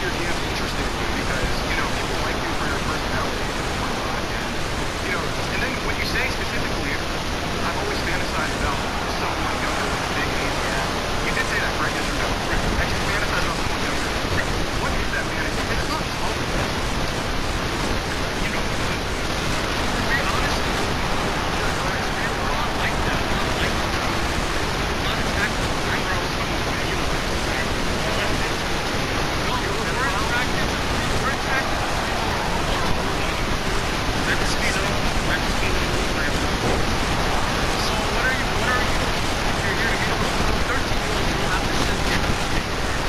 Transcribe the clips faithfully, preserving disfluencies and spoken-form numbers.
you're damn interested in you because, you know, people like you for your personality and whatnot. And, you know, and then when you say specifically, I've always fantasized about someone younger with a big age gap. You did say that, correct? Yes or no? That you fantasize about someone younger. What is that fantasy? Because it's not small. You know, to be honest, we're not like that. We're not like that. Not exactly. I grow someone, you know, no, we're attracted. We're attracted to people who are older. That just means, that just means so what are you, what are you, if you're here to get a thirteen year old, you don't have to sit here.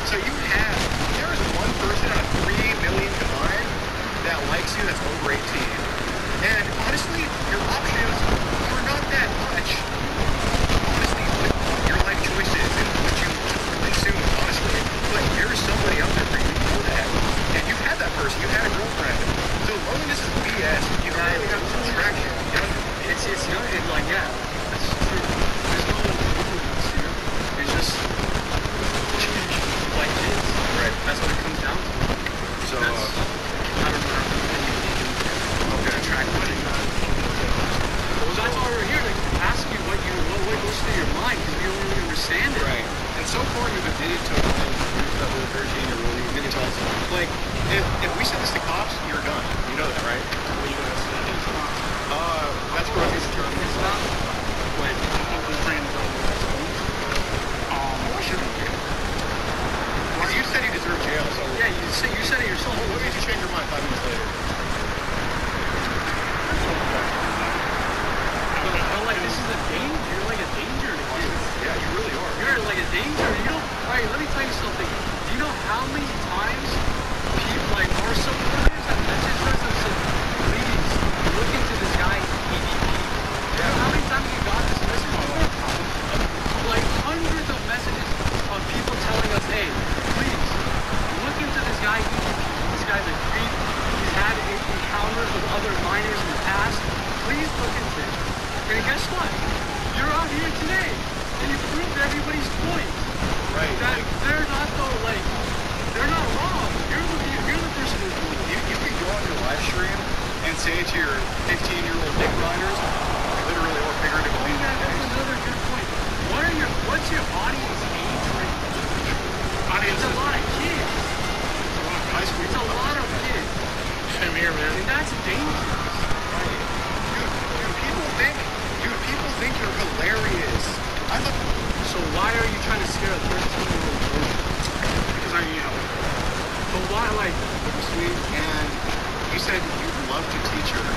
So you have, there is one person out of three million combined that likes you that's over eighteen. And honestly, your options are not that much. Honestly, with your life choices and what you consume, honestly. But there's somebody out there for you, you know that. And you've had that person, you've had a girlfriend. So loneliness is B S. You know, you have attraction. You know, it's, it's not, it, like, yeah, that's true. There's no loneliness here. It's just, like it is. right. That's what it comes down to. So, that's, uh, I don't know how to okay. attract money. Well, that's why we're here, to ask you what you, what, what goes through your mind, because we don't really understand it. Right. And so far, you've admitted to that little thirteen-year-old. You've admitted to us. Like, if, if we send this to cops, you're done. You know that, right? What are you going to say? It's not. Uh, that's correct. It's not. It's not. When Uncle Brandon's on the West Coast. Um, Why shouldn't you? Because you said he deserved jail, so... Yeah, you said, you said it yourself. What made you change your mind five minutes later? But, but like, this is a danger. You're like a danger to kids. Yeah, you really are. You're like a danger. You know, alright, let me tell you something. Do you know how many times people, like, our supporters have messaged us and said, please, look into this guy, E D P? Yeah. How many times you got this message before? Like, hundreds of messages of people telling us, hey, please, look into this guy, E D P. This guy's a creep. He's had encounters with other minors in the past. Please look into it. And guess what? You're out here today, and you proved everybody's point. Right. That Like, they're not though, like, they're not wrong. You're the, you're the person who's doing it. you, you can go on your live stream and say to your fifteen-year-old dick riders, literally or figuratively, Yeah, that's another good point. What are your, what's your audience age range? audience It's a lot of kids. It's a lot of high school. It's a lot of kids. Same here, man. And that's dangerous. Right. Dude, dude, people think, dude, people think you're hilarious. I thought, So why are you trying to scare a thirteen-year-old boy? because I, you know, But why, like, you're sweet, and you said you'd love to teach her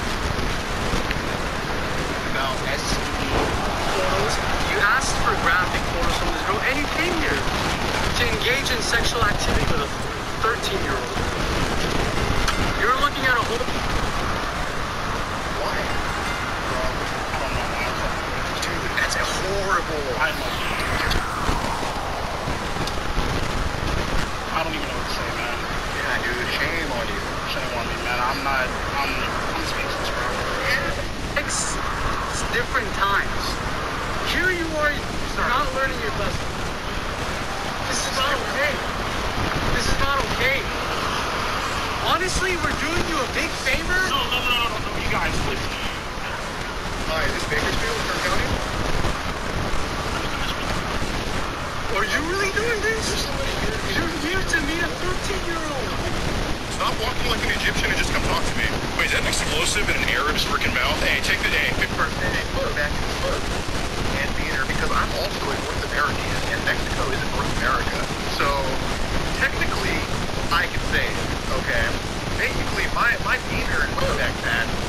about S T D. photos? You asked for graphic photos from this girl, and you came here to engage in sexual activity with a thirteen-year-old. You're looking at a whole... Why? Well, I don't know, man. Dude, that's a horrible. I know. I don't even know what to say, man. Yeah, dude, shame on you. Shame on me, man. I'm not, I'm, I'm speechless, bro. It's different times. Here you are, you're not learning your lesson. This is not okay. This is not okay. Honestly, we're doing you a big favor. No, no, no, no, no, no. You guys, please. Hi, is this Bakersfield, Kern County? Are you really doing this? There's somebody here. You're here to meet a thirteen-year-old. Stop walking like an Egyptian and just come talk to me. Wait, is that an explosive in an Arab's freaking mouth? Hey, take the day. Good person. Hey, put her back in the book and theater because I'm also a North American and Mexico isn't North America. So technically, I can say it, okay? Technically, my, my beaver and my backpack